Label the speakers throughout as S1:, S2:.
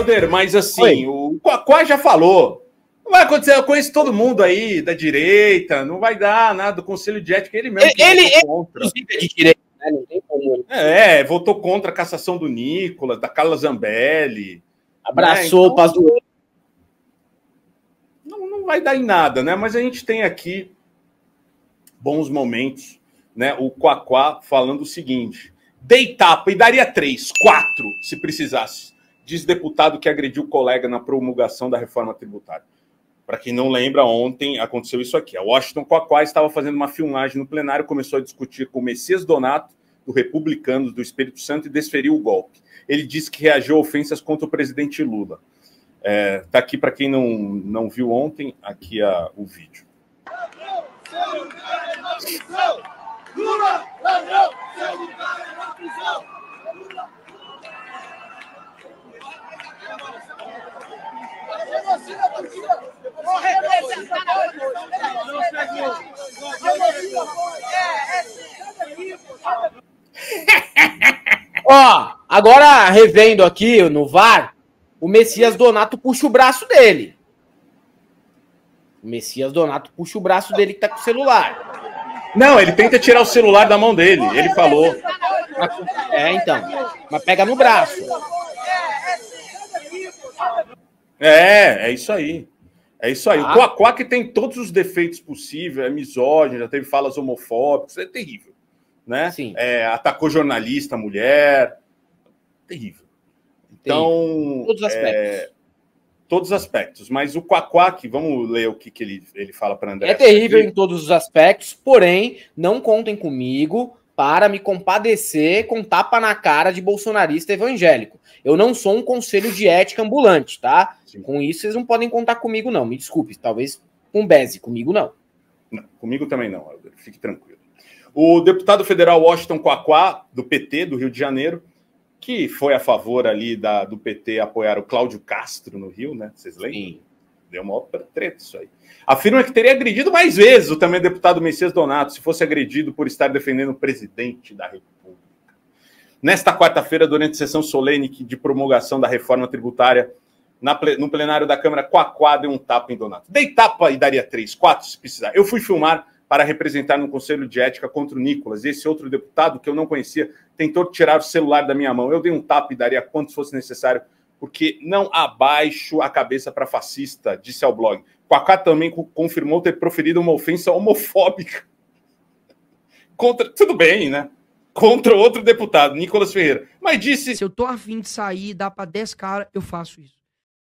S1: Helder, mas assim, o Quaquá já falou. Não vai acontecer, eu conheço todo mundo aí da direita, não vai dar nada do Conselho de Ética, ele mesmo votou contra.
S2: É de direita, né? Não tem como.
S1: Votou contra a cassação do Nicolas, da Carla Zambelli.
S2: Abraçou o Pazuello.
S1: Não vai dar em nada, né? Mas a gente tem aqui bons momentos, né? O Quaquá falando o seguinte: dei tapa e daria 3, 4, se precisasse, diz deputado que agrediu colega na promulgação da reforma tributária. Para quem não lembra, ontem aconteceu isso aqui. A Washington Quaquá estava fazendo uma filmagem no plenário, começou a discutir com o Messias Donato, do Republicanos do Espírito Santo, e desferiu o golpe. Ele disse que reagiu a ofensas contra o presidente Lula. Tá aqui para quem não viu ontem, aqui o vídeo.
S3: Lula, ladrão, seu lugar é na prisão.
S2: Ó, agora revendo aqui no VAR, o Messias Donato puxa o braço dele. O Messias Donato puxa o braço dele que tá com o celular.
S1: Não, ele tenta tirar o celular da mão dele, ele falou.
S2: Então. Mas pega no braço.
S1: É isso aí. É isso aí. O Quaquá, que tem todos os defeitos possíveis, é misógino, já teve falas homofóbicas, é terrível. Né?
S2: Sim.
S1: Atacou jornalista, mulher. Terrível. Então.
S2: Todos os aspectos.
S1: Todos os aspectos. Mas o Quaquá, que vamos ler o que ele fala para André.
S2: É terrível em todos os aspectos, porém, não contem comigo para me compadecer com tapa na cara de bolsonarista evangélico. Eu não sou um conselho de ética ambulante, tá? Sim. Com isso, vocês não podem contar comigo, não. Me desculpe, talvez com Beze, comigo não.
S1: Não, comigo também não, fique tranquilo. O deputado federal Washington Quaquá, do PT, do Rio de Janeiro, que foi a favor ali do PT apoiar o Cláudio Castro no Rio, né? Vocês lembram? Sim. Deu uma treta isso aí. Afirma que teria agredido mais vezes o também deputado Messias Donato, se fosse agredido por estar defendendo o presidente da República. Nesta quarta-feira, durante sessão solene de promulgação da reforma tributária, no plenário da Câmara, Quaquá deu um tapa em Donato. Dei tapa e daria 3, 4, se precisar. Eu fui filmar para representar no Conselho de Ética contra o Nicolas. Esse outro deputado, que eu não conhecia, tentou tirar o celular da minha mão. Eu dei um tapa e daria quanto fosse necessário, porque não abaixo a cabeça para fascista, disse ao blog. Quaquá também confirmou ter proferido uma ofensa homofóbica contra... Tudo bem, né? Contra outro deputado, Nicolas Ferreira. Mas disse...
S4: Se eu tô afim de sair e dar para 10 caras, eu faço isso.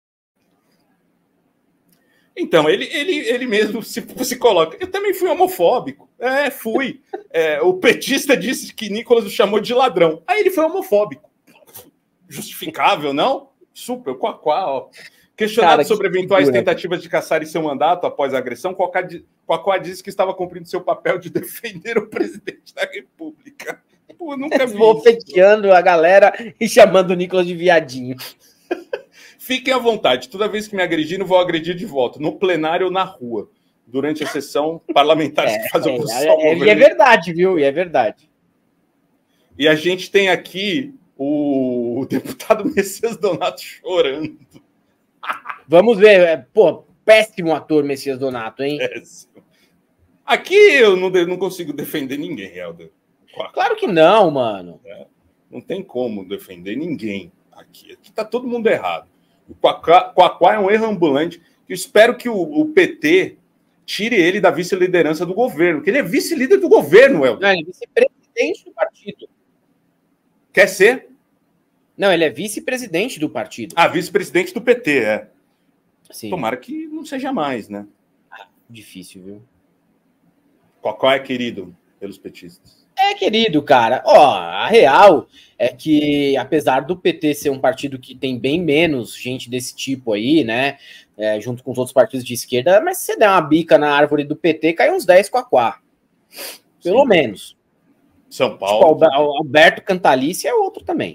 S1: Então, ele mesmo se coloca. Eu também fui homofóbico. Fui. O petista disse que Nicolas o chamou de ladrão. Aí ele foi homofóbico. Justificável, não? Super. Quaquá, ó. Questionado sobre eventuais tentativas de caçar em seu mandato após a agressão, Quaquá disse que estava cumprindo seu papel de defender o presidente da República. Pô, nunca vi.
S2: Bofeteando a galera e chamando o Nicolas de viadinho.
S1: Fiquem à vontade. Toda vez que me agredirem, vou agredir de volta. No plenário ou na rua. Durante a sessão, parlamentares que fazem oposição.
S2: E é verdade, viu? E é verdade.
S1: E a gente tem aqui o deputado Messias Donato chorando.
S2: Vamos ver. Pô, péssimo ator Messias Donato, hein?
S1: Péssimo. Aqui eu não consigo defender ninguém, Helder.
S2: Claro que não, mano.
S1: Não tem como defender ninguém aqui. Aqui tá todo mundo errado. O Quaquá é um erro ambulante. Eu espero que o PT tire ele da vice-liderança do governo, porque ele é vice-líder do governo, Helder.
S2: Não, ele é vice-presidente do partido.
S1: Quer ser?
S2: Não, ele é vice-presidente do partido.
S1: Vice-presidente do PT,
S2: Sim.
S1: Tomara que não seja mais, né?
S2: Difícil, viu?
S1: Quaquá é querido pelos petistas.
S2: Querido, cara. A real é que, apesar do PT ser um partido que tem bem menos gente desse tipo aí, né? Junto com os outros partidos de esquerda, mas se você der uma bica na árvore do PT, cai uns 10 Quaquá. Pelo menos.
S1: São Paulo.
S2: Tipo, Alberto Cantalice é outro também.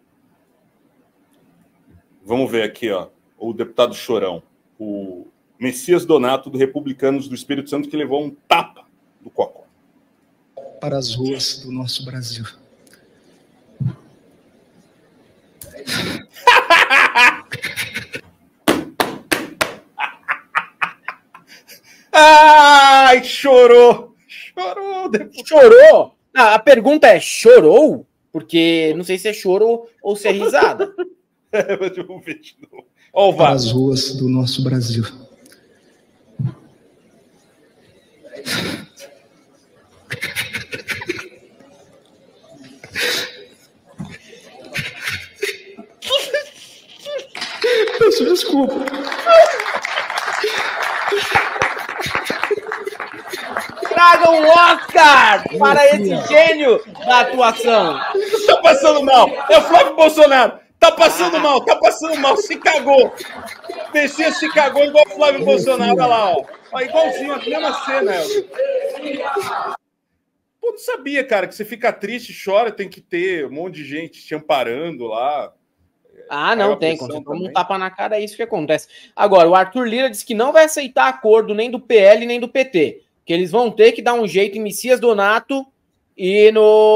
S1: Vamos ver aqui, ó. O deputado Chorão. O Messias Donato, do Republicanos do Espírito Santo, que levou um tapa do Quaquá.
S5: Para as ruas do nosso Brasil.
S1: Ai, chorou.
S2: Chorou? Ah, a pergunta é, chorou? Porque não sei se é choro ou se é risada.
S1: Vamos ver de novo. Ó, o
S5: Para as ruas do nosso Brasil. Peço desculpa.
S2: Traga um Oscar para esse gênio da atuação.
S1: Tá passando mal. É o Flávio Bolsonaro. Tá passando mal. Se cagou. Messias se cagou igual o Flávio Bolsonaro. Olha lá, ó. Igualzinho, a mesma cena, Helder. Pô, não sabia, cara, que você fica triste, chora, tem que ter um monte de gente te amparando lá.
S2: Ah, não tem. Quando você toma um tapa na cara, é isso que acontece. Agora, o Arthur Lira disse que não vai aceitar acordo nem do PL nem do PT. Que eles vão ter que dar um jeito em Messias Donato e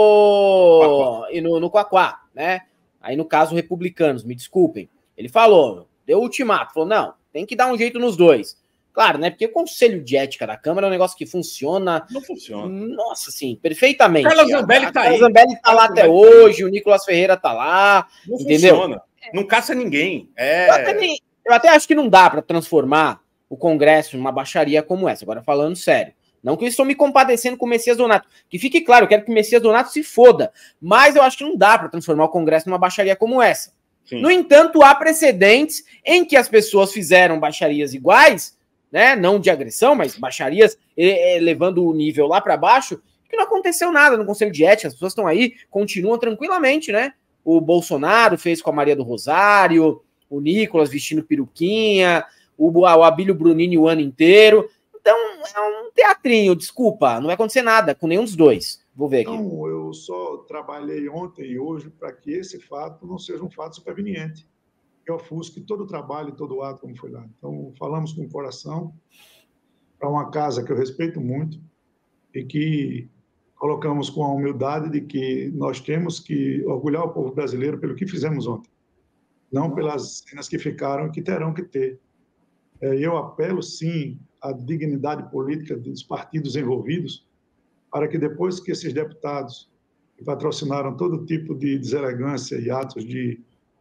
S2: no Quaquá, né? Aí, no caso, republicanos, me desculpem. Ele falou, deu ultimato, falou, não, tem que dar um jeito nos dois. Claro, né? Porque o Conselho de Ética da Câmara é um negócio que funciona...
S1: Não funciona.
S2: Nossa, sim, perfeitamente.
S1: Carla Zambelli tá aí.
S2: Carla Zambelli tá lá até hoje, o Nicolas Ferreira tá lá,
S1: não
S2: entendeu?
S1: Funciona. Não caça ninguém.
S2: Eu até acho que não dá para transformar o Congresso em uma baixaria como essa. Agora, falando sério. Não que eu estou me compadecendo com o Messias Donato. Que fique claro, eu quero que o Messias Donato se foda. Mas eu acho que não dá para transformar o Congresso numa baixaria como essa. Sim. No entanto, há precedentes em que as pessoas fizeram baixarias iguais, né? Não de agressão, mas baixarias levando o nível lá para baixo, que não aconteceu nada no Conselho de Ética. As pessoas estão aí, continuam tranquilamente, né? O Bolsonaro fez com a Maria do Rosário, o Nicolas vestindo peruquinha, o Abílio Brunini o ano inteiro. Então, é um teatrinho, desculpa, não vai acontecer nada com nenhum dos dois. Vou ver aqui.
S6: Não, eu só trabalhei ontem e hoje para que esse fato não seja um fato superveniente, que ofusque todo o trabalho e todo o ato como foi lá. Então, falamos com o coração para uma casa que eu respeito muito e que colocamos com a humildade de que nós temos que orgulhar o povo brasileiro pelo que fizemos ontem, não pelas cenas que ficaram e que terão que ter. Eu apelo, sim, à dignidade política dos partidos envolvidos, para que depois que esses deputados que patrocinaram todo tipo de deselegância e atos de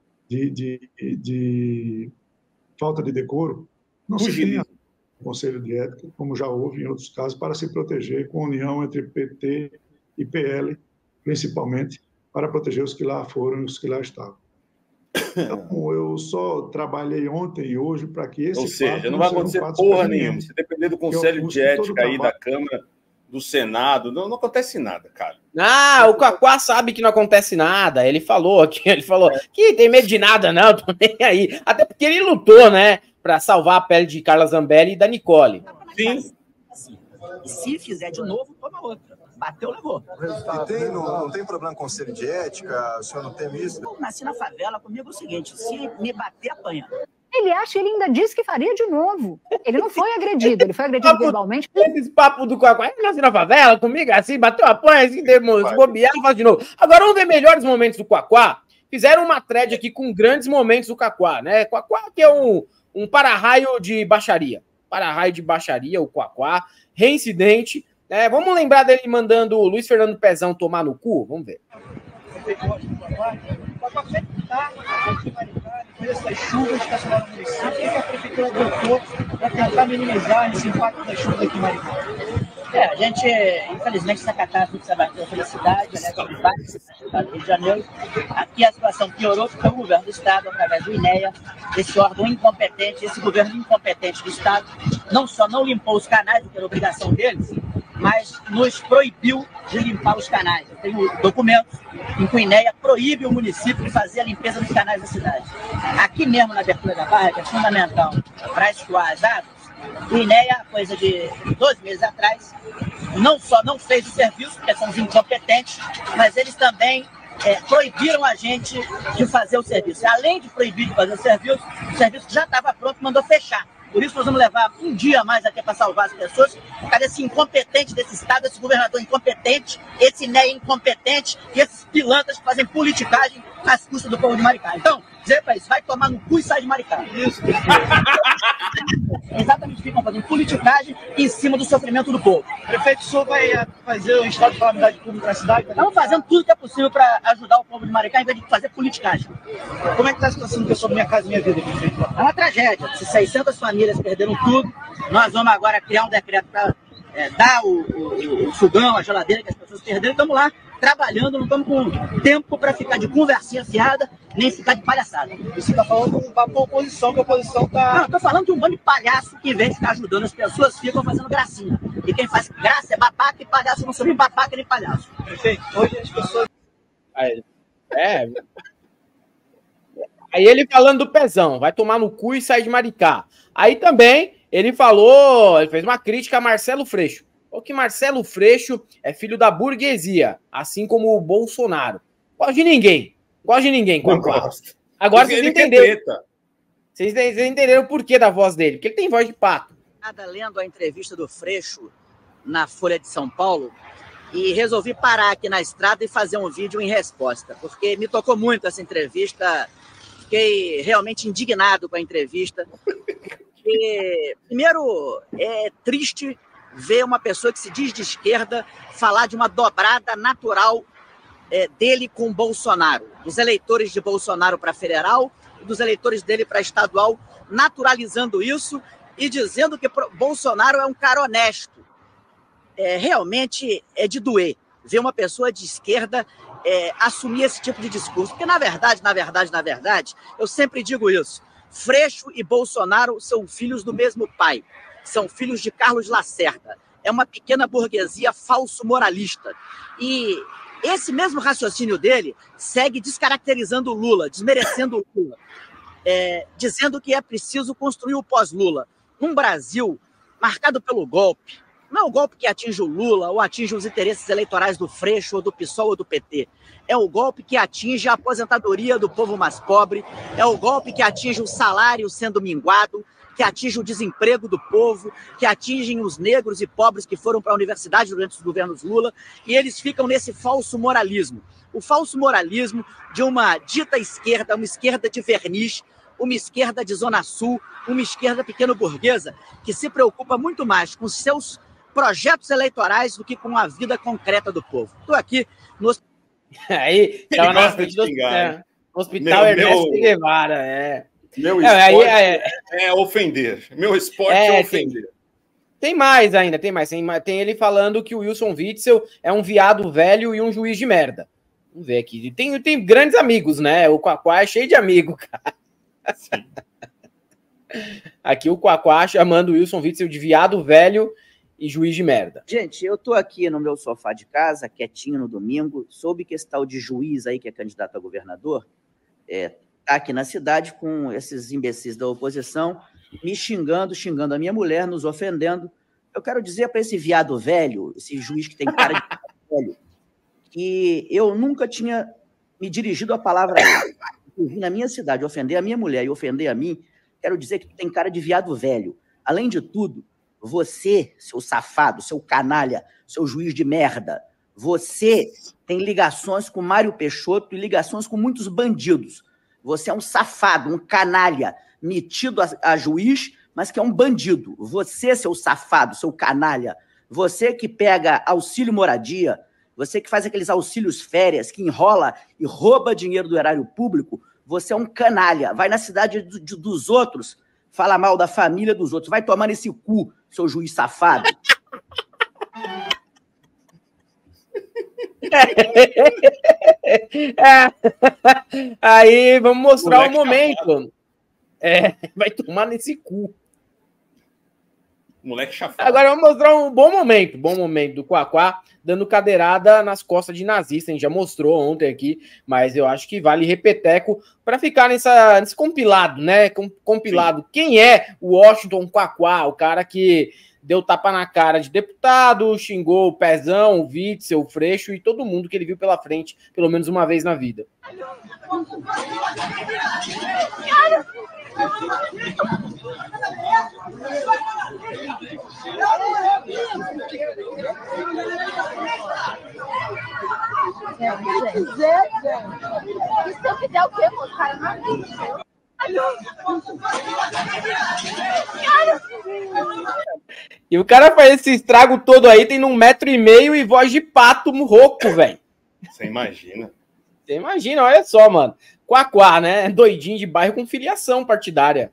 S6: falta de decoro, não se tenha Conselho de Ética, como já houve em outros casos, para se proteger com a união entre PT e PL, principalmente, para proteger os que lá foram e os que lá estavam. Então, eu só trabalhei ontem e hoje para que esse
S1: Ou seja, não vai acontecer porra nenhuma. Se depender do Conselho de Ética aí da Câmara, do Senado, não acontece nada, cara.
S2: Ah, o Quaquá sabe que não acontece nada. Ele falou que tem medo de nada, não, tô nem aí. Até porque ele lutou, né, para salvar a pele de Carla Zambelli e da Nicole.
S1: Sim.
S7: E se fizer de novo, toma outra. Bateu, levou.
S8: E não tem problema com o Conselho de Ética? O senhor não teme isso?
S7: Eu nasci na favela, comigo é o seguinte, se me bater, apanha.
S9: Ele acha, ele ainda disse que faria de novo. Ele não foi agredido, ele foi agredido verbalmente.
S2: Esse papo do Quaquá, ele nasceu na favela, comigo assim, bateu a panha, assim, bobear, faz de novo. Agora vamos ver melhores momentos do Quaquá. Fizeram uma thread aqui com grandes momentos do Quaquá, né? Quaquá que é um para-raio de baixaria. Para-raio de baixaria, o Quaquá, reincidente. Vamos lembrar dele mandando o Luiz Fernando Pezão tomar no cu? Vamos ver.
S10: Essas chuvas que estacionaram no município, o que a prefeitura adotou para tentar minimizar esse impacto das chuvas aqui em Maricá?
S7: A gente, infelizmente, essa catástrofe se abateu pela cidade, né, sobre vários estados do Rio de Janeiro. Aqui a situação piorou porque o governo do estado, através do INEA, esse órgão incompetente, esse governo incompetente do estado, não só não limpou os canais, que era obrigação deles, mas nos proibiu de limpar os canais. Eu tenho documentos em que o INEA proíbe o município de fazer a limpeza dos canais da cidade. Aqui mesmo na abertura da barra, que é fundamental para escoar as águas, o INEA, coisa de 2 meses atrás, não só não fez o serviço, porque são os incompetentes, mas eles também proibiram a gente de fazer o serviço. Além de proibir de fazer o serviço que já estava pronto, mandou fechar. Por isso nós vamos levar um dia a mais aqui para salvar as pessoas, por causa desse incompetente desse estado, esse governador incompetente, esse INEA incompetente e esses pilantras que fazem politicagem às custas do povo de Maricá. Então, dizer para eles, vai tomar no cu e sai de Maricá. Isso. Exatamente, ficam fazendo politicagem em cima do sofrimento do povo.
S10: Prefeito, o senhor vai fazer o estado de calamidade pública na cidade?
S7: Estamos fazendo tudo que é possível para ajudar o povo de Maricá, em vez de fazer politicagem.
S10: Como é que está a situação do pessoal da Minha Casa Minha Vida, prefeito?
S7: É uma tragédia. Se 600 famílias perderam tudo, nós vamos agora criar um decreto para dar o fogão, a geladeira que as pessoas perderam. Estamos lá trabalhando, não estamos com tempo para ficar de conversinha fiada, nem ficar de palhaçada.
S10: Você está falando com a oposição, que a oposição está...
S7: Não, estou falando de um bando de palhaço que, em vez de ficar ajudando as pessoas, ficam fazendo gracinha. E quem faz graça é babaca e palhaço, não sou nem babaca nem palhaço.
S10: Prefeito, hoje as pessoas...
S2: Aí ele falando do pezão, vai tomar no cu e sair de Maricá. Aí também ele fez uma crítica a Marcelo Freixo. Ou que Marcelo Freixo é filho da burguesia, assim como o Bolsonaro. Gosto de ninguém. Agora vocês entenderam. Vocês entenderam o porquê da voz dele, porque ele tem voz de pato.
S7: Lendo a entrevista do Freixo na Folha de São Paulo, e resolvi parar aqui na estrada e fazer um vídeo em resposta, porque me tocou muito essa entrevista, fiquei realmente indignado com a entrevista. E, primeiro, é triste ver uma pessoa que se diz de esquerda falar de uma dobrada natural dele com Bolsonaro, dos eleitores de Bolsonaro para federal e dos eleitores dele para estadual, naturalizando isso e dizendo que Bolsonaro é um cara honesto. Realmente é de doer ver uma pessoa de esquerda assumir esse tipo de discurso, porque na verdade, eu sempre digo isso, Freixo e Bolsonaro são filhos do mesmo pai, são filhos de Carlos Lacerda, é uma pequena burguesia falso moralista, e esse mesmo raciocínio dele segue descaracterizando o Lula, desmerecendo o Lula, dizendo que é preciso construir o pós-Lula, num Brasil marcado pelo golpe. Não é o golpe que atinge o Lula ou atinge os interesses eleitorais do Freixo, ou do PSOL ou do PT. É o golpe que atinge a aposentadoria do povo mais pobre, é o golpe que atinge o salário sendo minguado, que atinge o desemprego do povo, que atingem os negros e pobres que foram para a universidade durante os governos Lula, e eles ficam nesse falso moralismo. O falso moralismo de uma dita esquerda, uma esquerda de verniz, uma esquerda de Zona Sul, uma esquerda pequeno-burguesa, que se preocupa muito mais com seus projetos eleitorais do que com a vida concreta do povo. Estou aqui no
S2: Aí, estava no hospital Ernesto Guevara,
S1: Meu esporte é ofender. Meu esporte é ofender.
S2: Tem mais ainda, tem ele falando que o Wilson Witzel é um viado velho e um juiz de merda. Vamos ver aqui. Tem grandes amigos, né? O Quaquá é cheio de amigo, cara. Sim. Aqui o Quaquá chamando o Wilson Witzel de viado velho e juiz de merda.
S7: Gente, eu tô aqui no meu sofá de casa, quietinho no domingo, soube que esse tal de juiz aí, que é candidato a governador, tá aqui na cidade com esses imbecis da oposição, me xingando a minha mulher, nos ofendendo. Eu quero dizer para esse viado velho, esse juiz que tem cara de velho, que eu nunca tinha me dirigido a palavra a ele. Eu vim na minha cidade ofender a minha mulher e ofender a mim, quero dizer que tu tem cara de viado velho. Além de tudo, você, seu safado, seu canalha, seu juiz de merda, você tem ligações com Mário Peixoto e ligações com muitos bandidos. Você é um safado, um canalha, metido a juiz, mas que é um bandido. Você, seu safado, seu canalha, você que pega auxílio moradia, você que faz aqueles auxílios férias, que enrola e rouba dinheiro do erário público, você é um canalha. Vai na cidade dos outros, fala mal da família dos outros. Vai tomar nesse cu, seu juiz safado.
S2: Aí, vamos mostrar o momento. Vai tomar nesse cu.
S1: Moleque chafado.
S2: Agora vamos mostrar um bom momento do Quaquá dando cadeirada nas costas de nazista. A gente já mostrou ontem aqui, mas eu acho que vale repeteco para ficar nesse compilado, né? Compilado. Sim. Quem é o Washington Quaquá? O cara que deu tapa na cara de deputado, xingou o Pezão, o Witzel, o Freixo e todo mundo que ele viu pela frente, pelo menos uma vez na vida.
S11: Isso é fizer o quê, moço? Cara, não acredito.
S2: E o cara faz esse estrago todo aí, tem 1,5 m e voz de pato rouco, velho.
S1: Você imagina.
S2: Você imagina, olha só, mano. Quaquá, né? Doidinho de bairro com filiação partidária.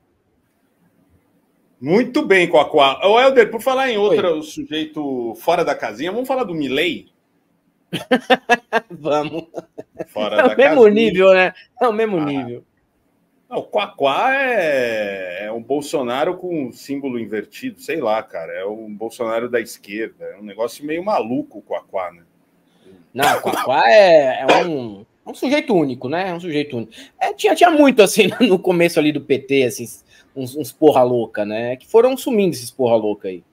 S1: Muito bem, Quaquá. Ô, Helder, por falar em outro sujeito fora da casinha, vamos falar do Milei?
S2: Vamos.
S1: Fora
S2: é o
S1: da
S2: mesmo
S1: casinha.
S2: nível, né? É o mesmo nível.
S1: O Quaquá é um Bolsonaro com um símbolo invertido, sei lá, cara. É um Bolsonaro da esquerda. É um negócio meio maluco o Quaquá, né?
S2: Não, o Quaquá é um sujeito único, né? É um sujeito único. Tinha muito, assim, no começo ali do PT, assim, uns porra louca, né? Que foram sumindo esses porra louca aí.